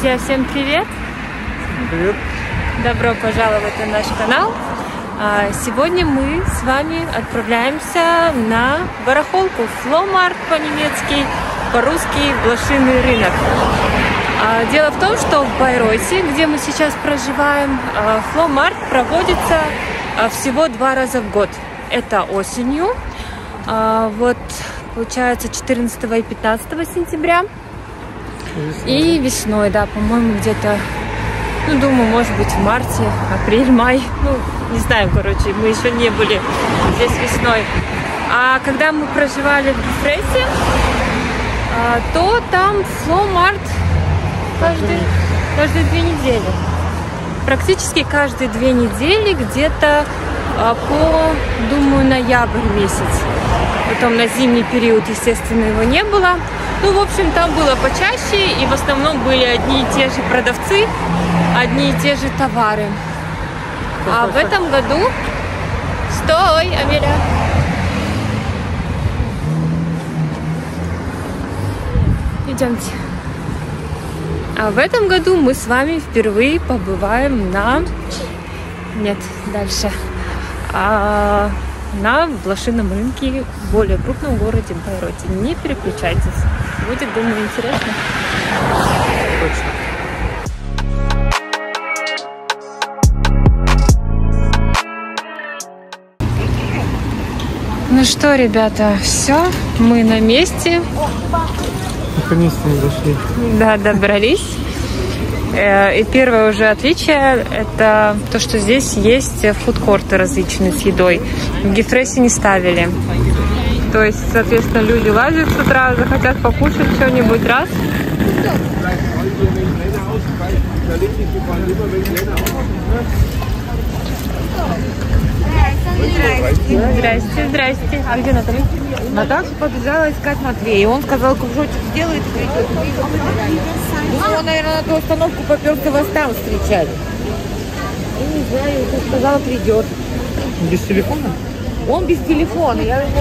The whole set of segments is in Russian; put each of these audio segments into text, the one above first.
Друзья, всем привет! Привет! Добро пожаловать на наш канал! Сегодня мы с вами отправляемся на барахолку Flohmarkt по-немецки, по-русски блошиный рынок. Дело в том, что в Байройте, где мы сейчас проживаем, Flohmarkt проводится всего 2 раза в год. Это осенью, вот получается 14 и 15 сентября, и весной, да, по-моему, где-то, ну, думаю, может быть, в марте, апрель, май, ну, не знаю, короче, мы еще не были здесь весной. А когда мы проживали в Гифресе, то там Flohmarkt каждые 2 недели. Практически каждые 2 недели, где-то по, думаю, ноябрь месяц. Потом на зимний период, естественно, его не было. Ну, в общем, там было почаще, и в основном были одни и те же продавцы, одни и те же товары. А в этом году... Стой, Амеля! Идемте. А в этом году мы с вами впервые побываем на... Нет, дальше. На блошином рынке в более крупном городе Байройте. Не переключайтесь. Будет, думаю, интересно. Ну что, ребята, все, мы на месте. Наконец-то мы дошли. Да, добрались. И первое уже отличие — это то, что здесь есть фудкорты различные с едой. В Гифресе не ставили. То есть, соответственно, люди лазят с утра, захотят покушать что-нибудь раз. Здрасте, здрасте. А где Наталья? Наташа побежала искать Матвея. Он сказал, кружочек сделает и придет. Ну, он, наверное, на ту остановку поперся вас там встречать. Я не знаю, он сказала, придет. Без телефона? Он без телефона. Я его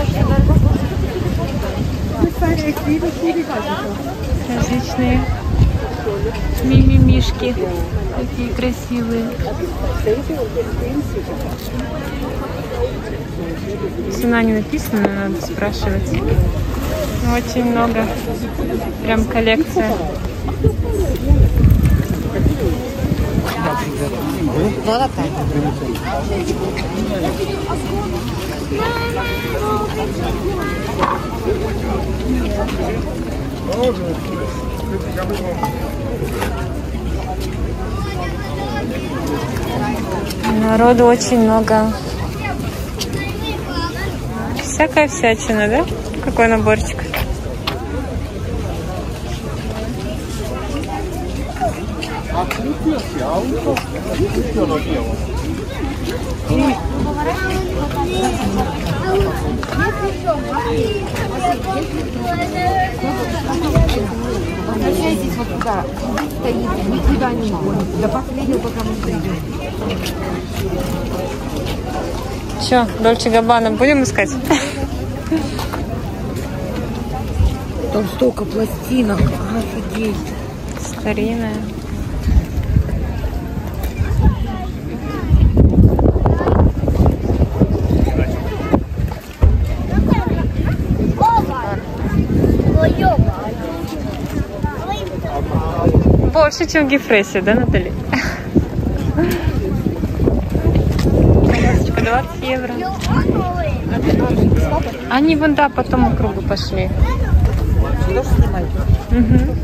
Различные мимимишки. Такие красивые. Цена не написана, надо спрашивать. Очень много. Прям коллекция. Народу очень много. Всякая всячина, да? Какой наборчик. Здесь вот туда стоит, никуда не уходит. До последнего, пока мы придем. Че, Дольче Габбана будем искать? Там столько пластинок. Офигеть. Старинная. Больше, чем в Гифресе, да, Наталья? Колесочка 20 евро. Они вон, да, потом по кругу пошли. Угу.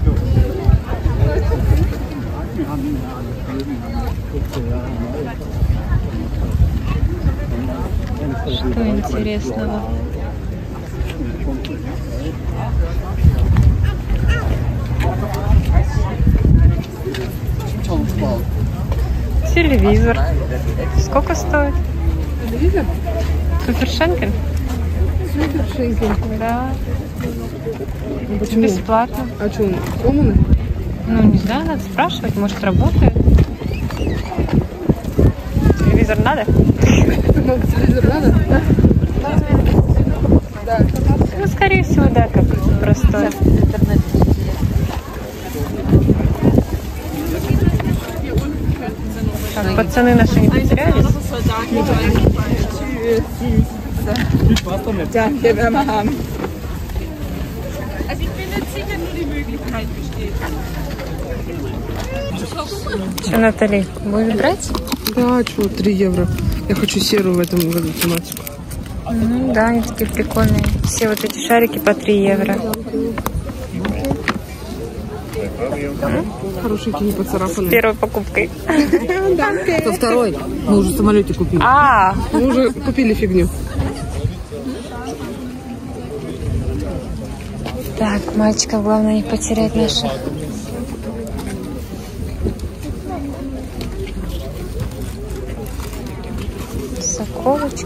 Что интересного? Телевизор. Сколько стоит? Телевизор? Супершенкель? Супершенкель. Да. Почему? Бесплатно. А что, он сломанный? Ну, не знаю, надо спрашивать, может, работает. Телевизор надо? Телевизор надо? Да. Ну, скорее всего, да, как простой. Пацаны наши не потерялись? Что, Натали, будешь брать? Да, что, 3 евро. Я хочу серую в этом году тематику. Да, они такие прикольные. Все вот эти шарики по 3 евро. Хорошие, не поцарапаны. Первой покупкой. Это второй. Мы уже в самолете купили. Мы уже купили фигню. Так, мальчиков главное не потерять наших. Соколочки.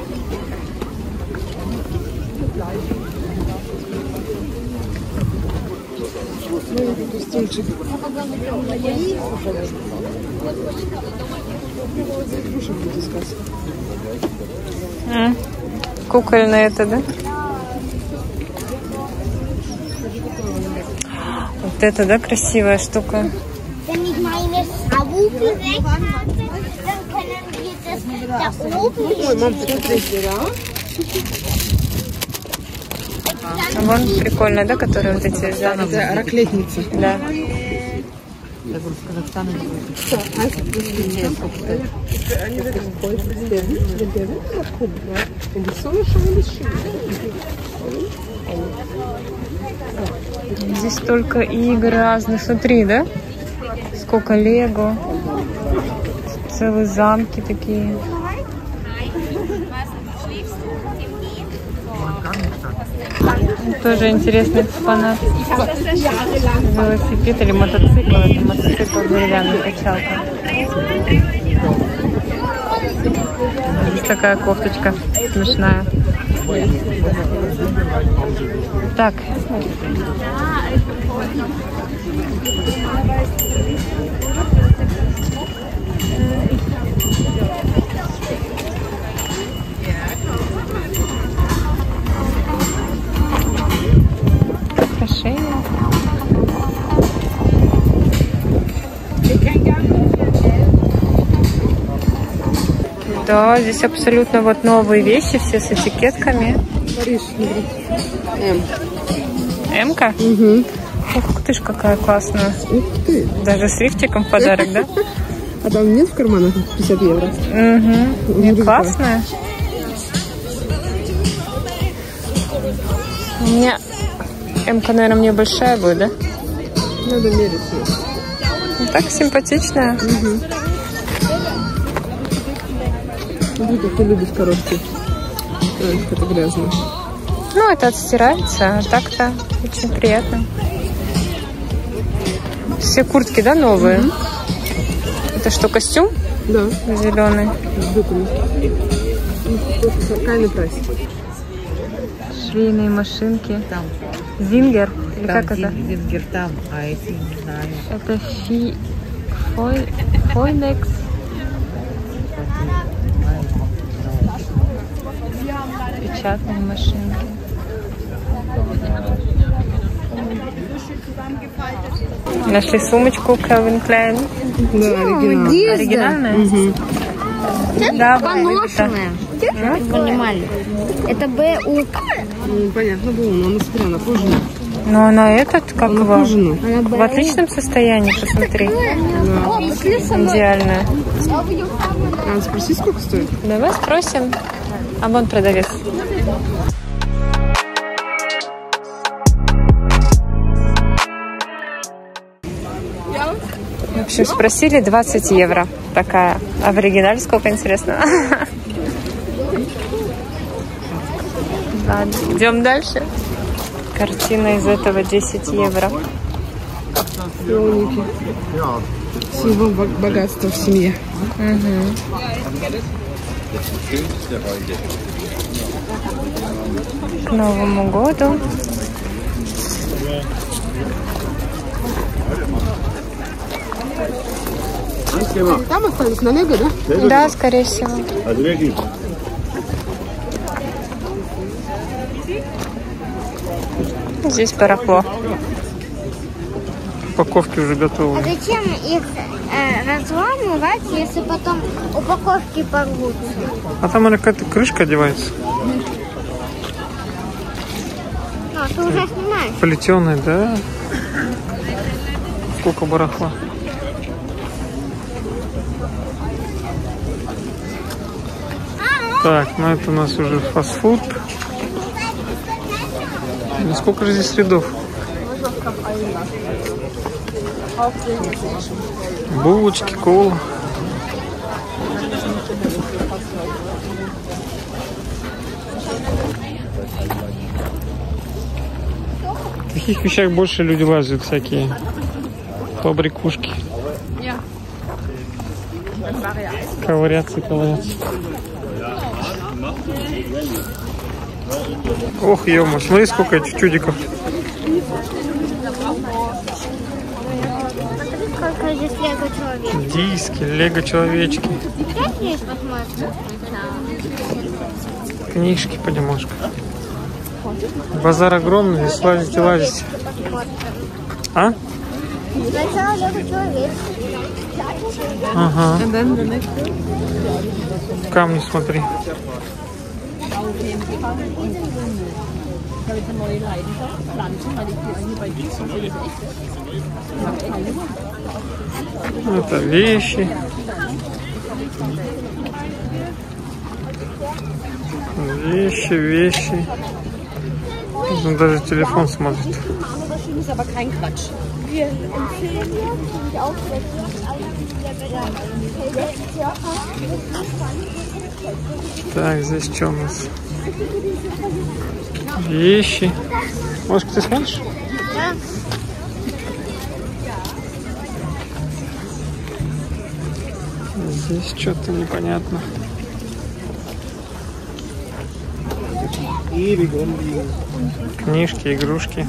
Кукольное это, да? Вот это, да, красивая штука. Wenn ich meine Sabuke weg hatte, dann können wir das da oben Вон прикольно, да, которые вот эти взяли? Это раклетница. Да. Я говорю, с Казахстана не будет. Здесь столько игр разных. Смотри, да? Сколько лего. Целые замки такие. Тоже интересный экспонат. Велосипед или мотоцикл. Это мотоцикл с деревянной качалкой. Здесь такая кофточка смешная. Так. Украшения. Да, здесь абсолютно вот новые вещи, все с этикетками. Париж, М. М-ка? Угу. Ух ты ж, какая классная. Ух ты. Даже с лифчиком в подарок, да? А там нет в карманах 50 евро? Угу. Не классная. У меня М-ка, наверное, мне большая будет, да? Надо мерить. Ну, так симпатичная. Угу. Смотри, как ты любишь коробки. Это грязно. Ну, это отстирается, а так-то очень приятно. Все куртки, да, новые? Это что, костюм? Да. Зеленый. С буквами. Кайный прайс. Швейные машинки. Там. Зингер? Или Там как это? Зингер там, а эти не знаю. Это Фойнекс. Печатные машинки. Нашли сумочку Calvin Klein. Да, оригинал. Оригинальная? Угу. Да, поношенная. Понимали. Это БУ. Ну, понятно было, но она, смотри, она кожаная. но она этот, как Она его, кожаная. в отличном состоянии, посмотри. Идеальная. Надо спросить, сколько стоит? Давай спросим. А вон продавец. В общем, спросили 20 евро такая. А в оригинале сколько, интересно? Ладно, идем дальше. Картина из этого 10 евро. Слоники. Символ богатства в семье. К Новому году. Там остались на Лего, да? Да, скорее всего. Здесь барахло. упаковки уже А готовы. зачем их разламывать, если потом упаковки порвутся? А там, наверное, какая-то крышка одевается. Ну, ты уже снимаешь. Плетеная, да? Сколько барахла. Так, ну это у нас уже фастфуд. Ну сколько же здесь рядов? Булочки, кола. В таких вещах больше люди лазят, всякие побрякушки. Ковыряться. Ох, ё-моё, смотри, сколько этих чудиков. Смотри, сколько здесь лего-человек. Диски, лего-человечки, Опять есть, посмотрим. книжки понемножку. Базар огромный, здесь лазить и лазить. А? Сначала лего-человек. Ага. And then the next Камни смотри. Это вещи. Вещи. Он даже телефон смотрит. Так, здесь что у нас? Вещи. Может, ты смотришь? Да. Здесь что-то непонятно. Книжки, игрушки.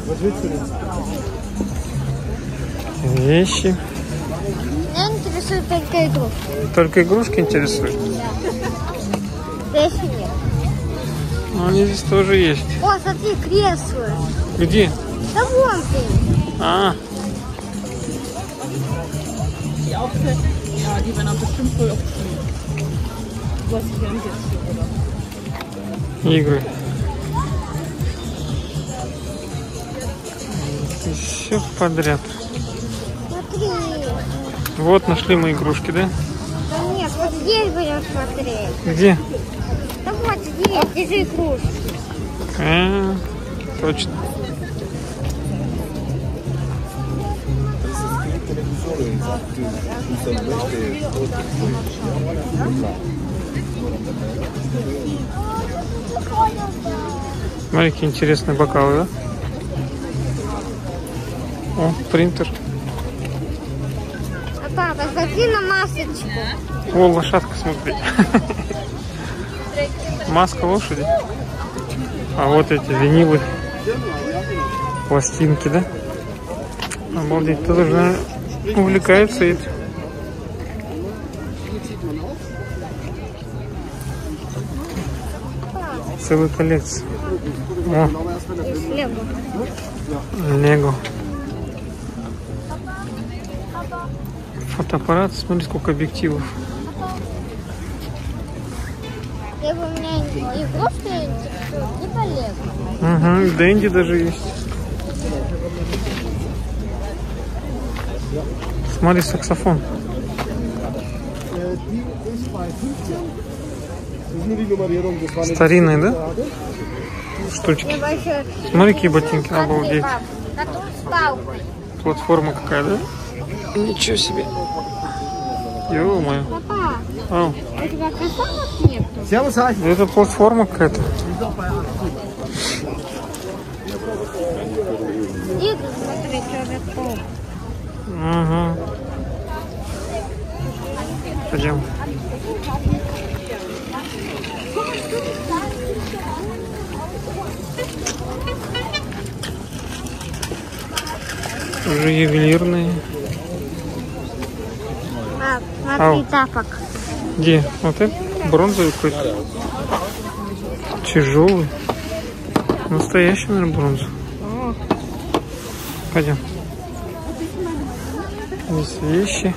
Вещи. Меня интересует только игрушки. Только игрушки интересуют? Вещи нет. Ну, они здесь тоже есть. О, смотри, кресло. Где? Да вон ты. А, Ja, die werden auch bestimmt voll oft spielen. Du hast dich ja nicht jetzt hier, oder? игры. Все подряд. Смотри. Вот нашли мы игрушки, да? Да нет, вот здесь будем смотреть. Где? Да вот здесь, держи игрушки. Точно. Смотри, какие интересные бокалы, да? О, принтер. А папа, смотри на масочку. О, лошадка, смотри. Маска лошади. А вот эти винилы. Пластинки, да? Обалдеть, кто-то же, наверное, увлекается этим. Целая коллекция. О, Лего. Лего. Фотоаппарат, смотри, сколько объективов. Лего у меня игрушки интересуют, либо Лего. Угу, Дэнди даже есть. Смотри, саксофон. Старинные, да? Штучки. Небольшой. Смотри, какие ботинки, Смотри, обалдеть. пап, на том с палкой. Платформа какая, да? Ничего себе. Ё-моё. Папа, Ау. у тебя кроссовок нет? Да это платформа какая-то. Игры, смотри, Человек-паук. Угу. Пойдем. Уже ювелирные. А, смотри, Ау. тапок. Где? Вот это бронзовый какой-то. Тяжелый. Настоящий, наверное, бронза. Пойдем. Здесь вещи.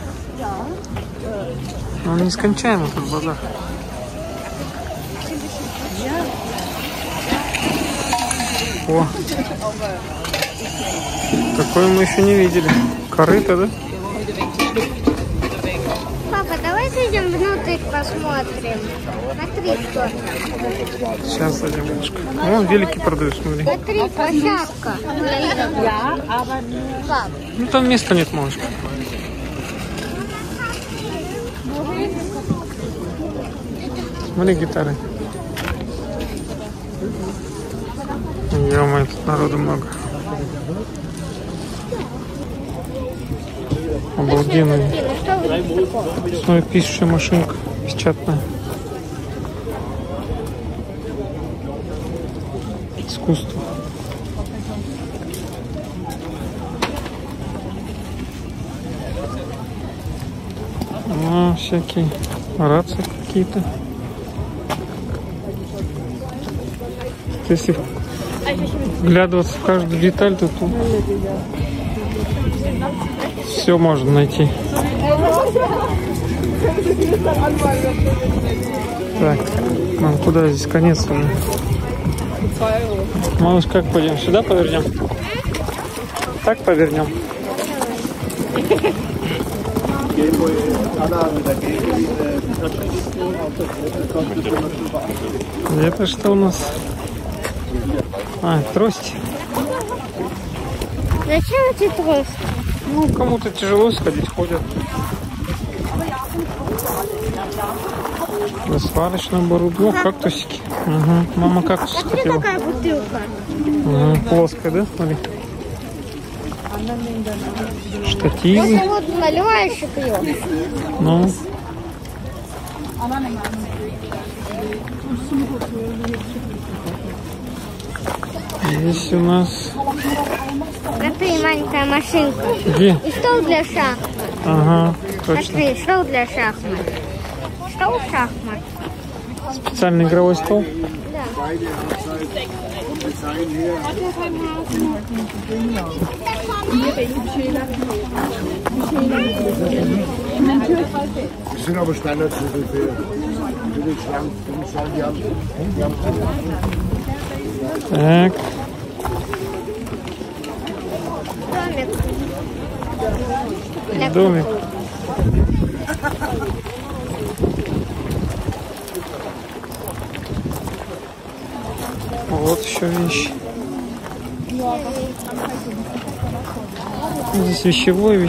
Но он нескончаемый тут базар. О! Такое мы еще не видели. Корыто, да? Папа, давай зайдем внутрь, посмотрим. Смотри, что. Сейчас зайдем немножко. Вон велики продают, смотри. Смотри, площадка. Пап, Ну там места нет, малышка. Смотри, гитары. Ё-моё, тут народу много. Обалденный. что вы такое? Смотри, пишущая машинка печатная. Искусство. А, всякие рации какие-то. Если вглядываться в каждую деталь, то тут все можно найти. Так, нам куда здесь конец уже? Малыш, как пойдем? Сюда повернем? Так повернем? Это что у нас? А, трость. Зачем эти трости? Ну, кому-то тяжело сходить, ходят. На сварочном оборудовании. О, кактусики. Угу. Мама кактус Смотри, хотела. какая бутылка. Угу. Плоская, да? Смотри. Штативы. Это вот наливающий пьет. Ну. Здесь у нас... Смотри, маленькая машинка. Где? И стол для шахмат. Ага, точно. Смотри, стол для шахмат. Стол шахмат. Специальный игровой стол. Да. Die sind aber Standardmittel für den Schrank. Die haben Так. Домик. Домик. Вот еще вещи. Здесь вещевой.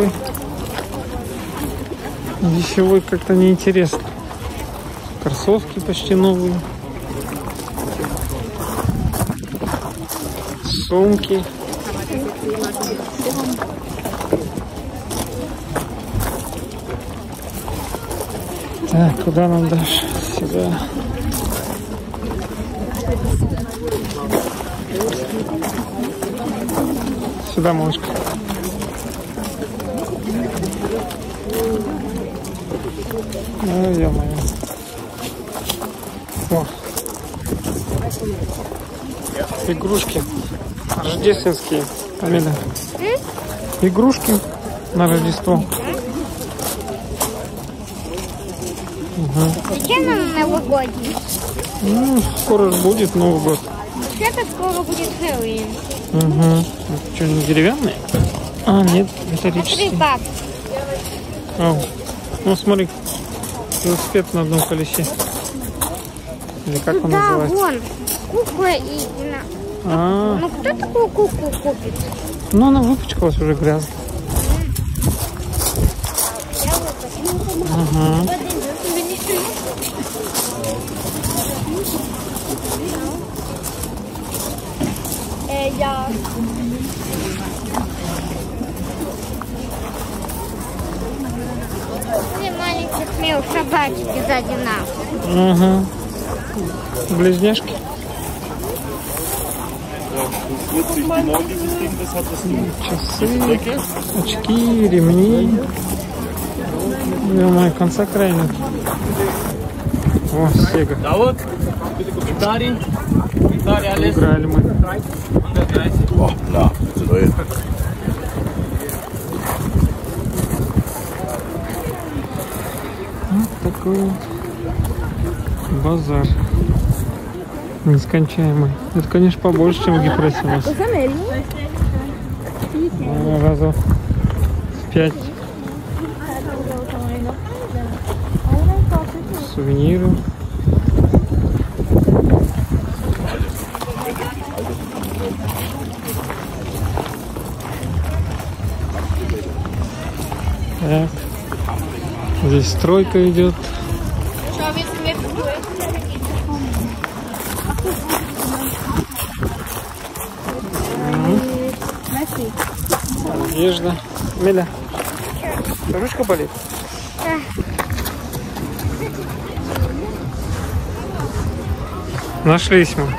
Вещевой как-то неинтересно. Кроссовки почти новые. Сумки. Так, куда нам дальше? Сюда. Сюда, малышка. Ну, ё-моё. О. Игрушки рождественские. Амина. Игрушки на Рождество. Угу. Зачем нам новогодний? Ну, скоро же будет Новый год. Вообще-то скоро будет Хэллоуин. Угу. Что, не деревянные? А, нет, Смотри, металлические. пап. О, ну смотри, велосипед на одном колесе. Или как он Да, называется? вон. Кукла и... А, Ну, кто такую куклу купит? ну она выпачкалась уже грязно. Ага. Я... Смотри, маленьких мил собачки сзади нас. Ага. Близняшки. Часы, очки, ремни. Ё-моё, конца края нет. О, Сега. Da вот, Gitarre, alles. Играли мы. 130. Oh, klar, zu teuer. такой вот базар нескончаемый. Это, конечно, побольше, чем в Гефросимовске. Раза в 5. Сувениры. Так. Здесь стройка идет. Одежда. Миля, ручка болит? Нашлись мы.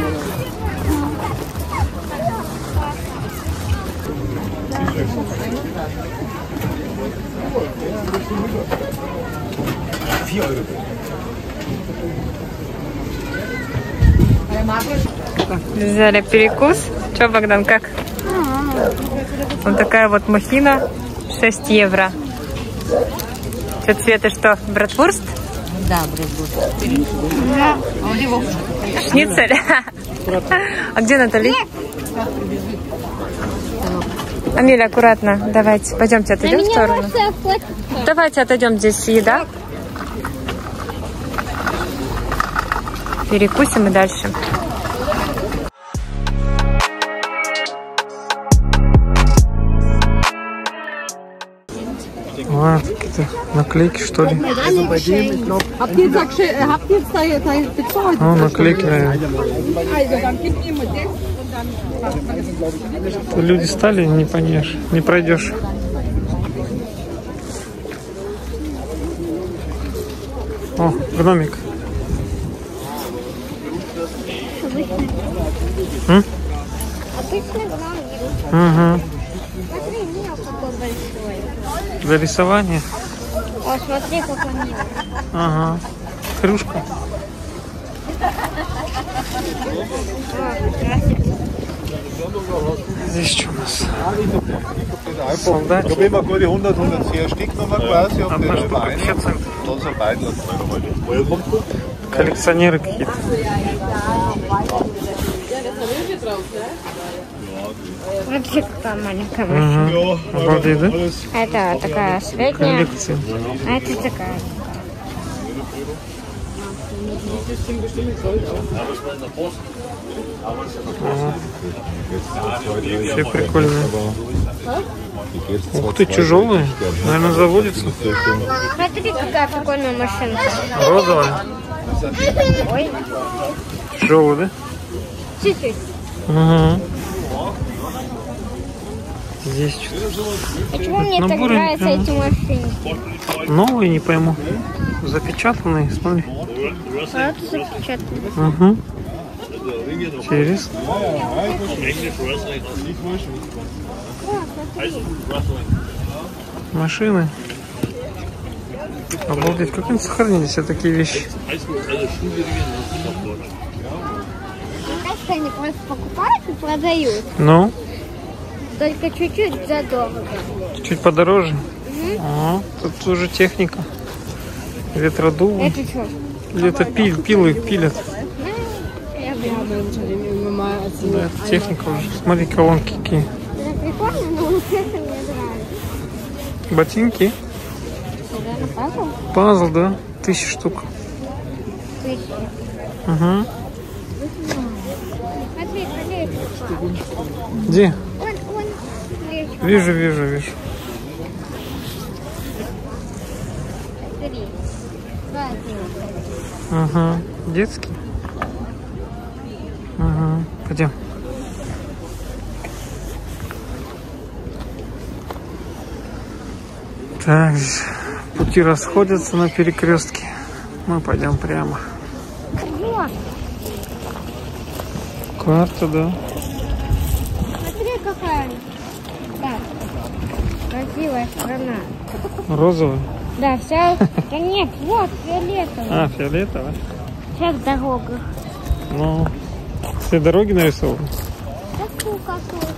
Взяли перекус. Че, Богдан, как? Вот такая вот махина. 6 евро. Че, Цвета, что? Братвурст? Да, братвурст. Шницель? А где Натали? Амиля, аккуратно. Давайте, пойдемте, отойдем в сторону. Давайте отойдем, здесь еда. Перекусим и дальше. А, какие-то наклейки, что ли? А, наклейки, наверное. Люди стали, не понешь, не пройдешь. О, гномик. Обычный гном. Угу. Смотри, мел какой большой. Для рисования. О, смотри, какой мел. Ага. Кружка. Здесь что у нас? Солдат. Ich habe immer gute 100, 110 Stück nochmal quasi auf Одна den штука Beinen. 50 центов. Dann so beiden. Woher kommt du? Коллекционеры какие-то. Смотри, какая маленькая машина. Угу. Обалдеть, да? Это такая средняя, Коллекция. а это такая. Ага. Все прикольные. Ух ты, тяжелые. Наверное, заводится. Смотри, какая прикольная машинка. Розовая. Ой, Тяжелая, да? чуть-чуть. Угу. Здесь что-то. Почему мне так Наборы нравятся прям эти машинки? новые, не пойму. Запечатанные, смотри. Вот запечатано. Угу. Интересно. Машины. Обалдеть, как они сохранили все такие вещи. Кажется, они просто покупают и продают. Ну, Только чуть-чуть задорого. чуть подороже. Ага, тут уже техника. Ветродувы. Это что? Где-то пилы пилят. Я думаю, Да, это техника уже. Смотри, колонки какие. это прикольно, но вот это мне нравится. Ботинки. Наверное, пазл? Пазл, да? 1000 штук. 1000. Угу. Смотри, смотри. Где? Вон. Вижу. Смотри. Ага. Детский. Ага. Пойдем. Так, пути расходятся на перекрестке. Мы пойдем прямо. Вот. Карта, да. Смотри, какая. Да. Красивая страна. Розовая. Да, вся... Да нет, вот, фиолетовая. А, фиолетовая. Вся в дорогах. Ну, все дороги нарисованы. Такую какую-то.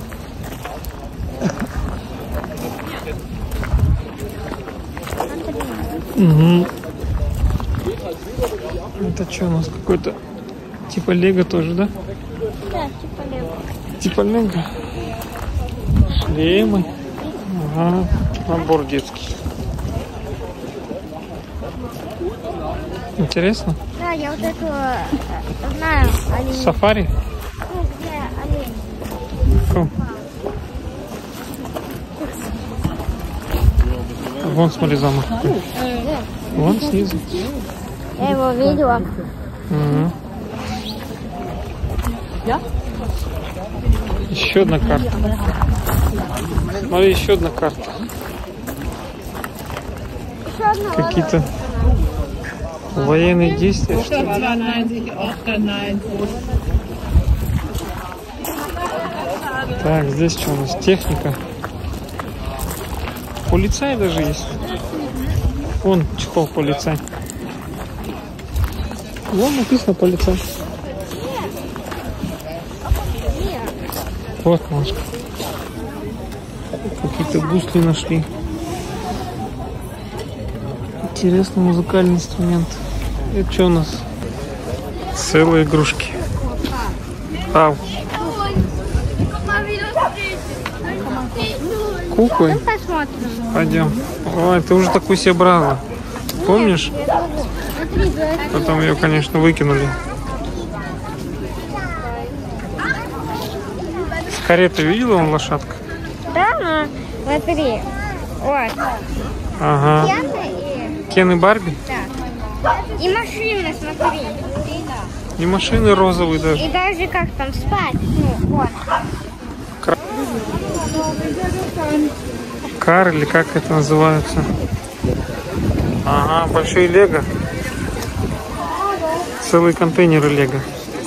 Смотри. Угу. Это что у нас какой-то типа лего тоже, да? Да, типа лего. Типа лего. Шлемы. Ага. Набор детский. Интересно? Да, я вот эту знаю. Олень. Сафари? Ну, где олень. Фу. Вон, смотри, замок. Вон снизу. Я его видела. Угу. Еще одна карта. Смотри, еще одна карта. Еще одна. Какие-то военные действия, что ли? Так, здесь что у нас? Техника. Полицай даже есть. Вон чехол полицай. Вон написано полицай. Вот, Машка. Какие-то гусли нашли. Интересный музыкальный инструмент. Это что у нас? Целые игрушки. Ау. Куклы? Посмотрим. Пойдем. Ой, ты уже такую себе брала. Помнишь? Смотри, Потом ее, конечно, выкинули. С кареты видела он лошадка? да, ну, смотри. Вот. Ага. Кен и Барби? Да. И машины, смотри. И машины розовые даже. И даже как там спать. Ну, вот. Кар или как это называется? Ага, большие лего. Целые контейнеры лего.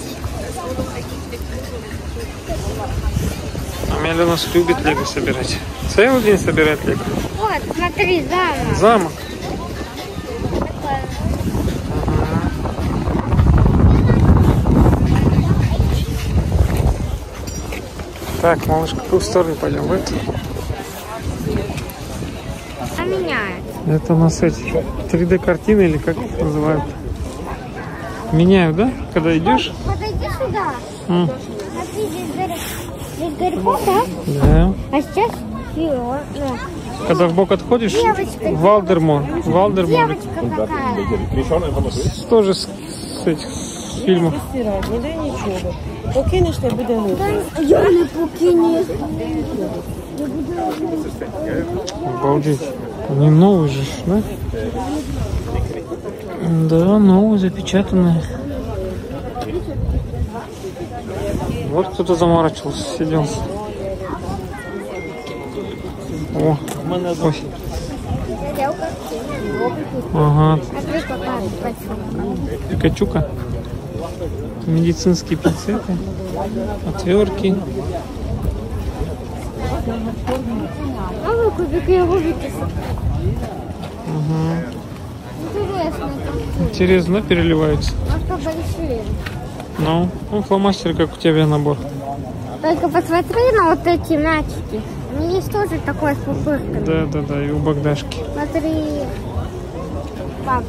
Амелия у нас любит лего собирать. Целый день собирает лего. Вот, смотри, замок. Замок. Так, малыш, в какую сторону пойдем? В эту? А меняет. Это у нас эти 3D картины или как их называют? Меняют, да? Когда идешь? Подойди сюда. М. Смотри, здесь Гарри Поттер, Да. а сейчас Фио. Ну, Когда в бок отходишь, Девочка. Валдермор. Валдермор. девочка какая. Тоже с этих фильмов. Не дай нічого. Покинеш, не буде мити. Я не покину. Обалдеть. Они новые же, да? Да, новые, запечатанные. Вот кто-то заморачивался, сидел. О, ой. Ага, Смотри, какая красивая. Пикачука. Медицинские пинцеты, отвертки. А вы кубик его выписал. Ага. Интересно. Интересно, да, переливаются? А что большие? Ну, фломастеры, как у тебя набор. Только посмотри на вот эти мячики. У меня есть тоже такой с пупырками. Да, и у Богдашки. Смотри. Пап,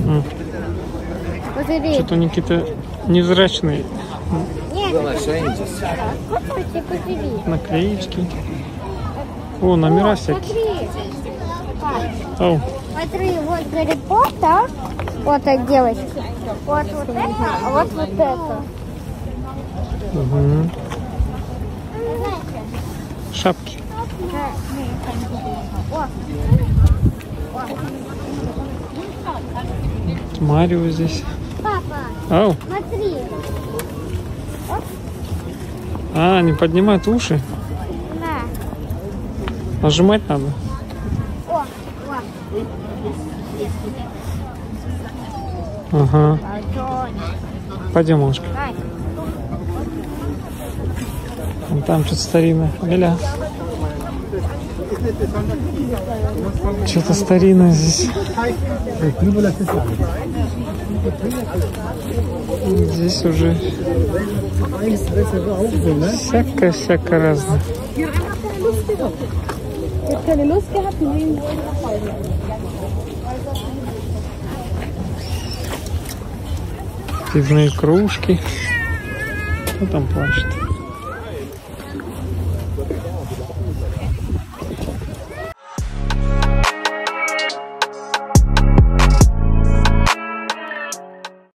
смотри. Что-то они какие-то невзрачные Нет, смотрите, посмотри. наклеечки. О, номера всякие. Смотри. Пап, Ау. смотри, вот Гарри Поттер. Вот эта девочка. Вот это, а вот это. Угу. Шапки. Марио здесь. Папа, Ау. смотри. А, они поднимают уши. На. Нажимать надо. О, Ага. вот. Пойдем, малышка. Дай. Вон там что-то старинное. Эля. Что-то старинное здесь. Здесь уже всякое разное. Пивные кружки. Кто там плачет?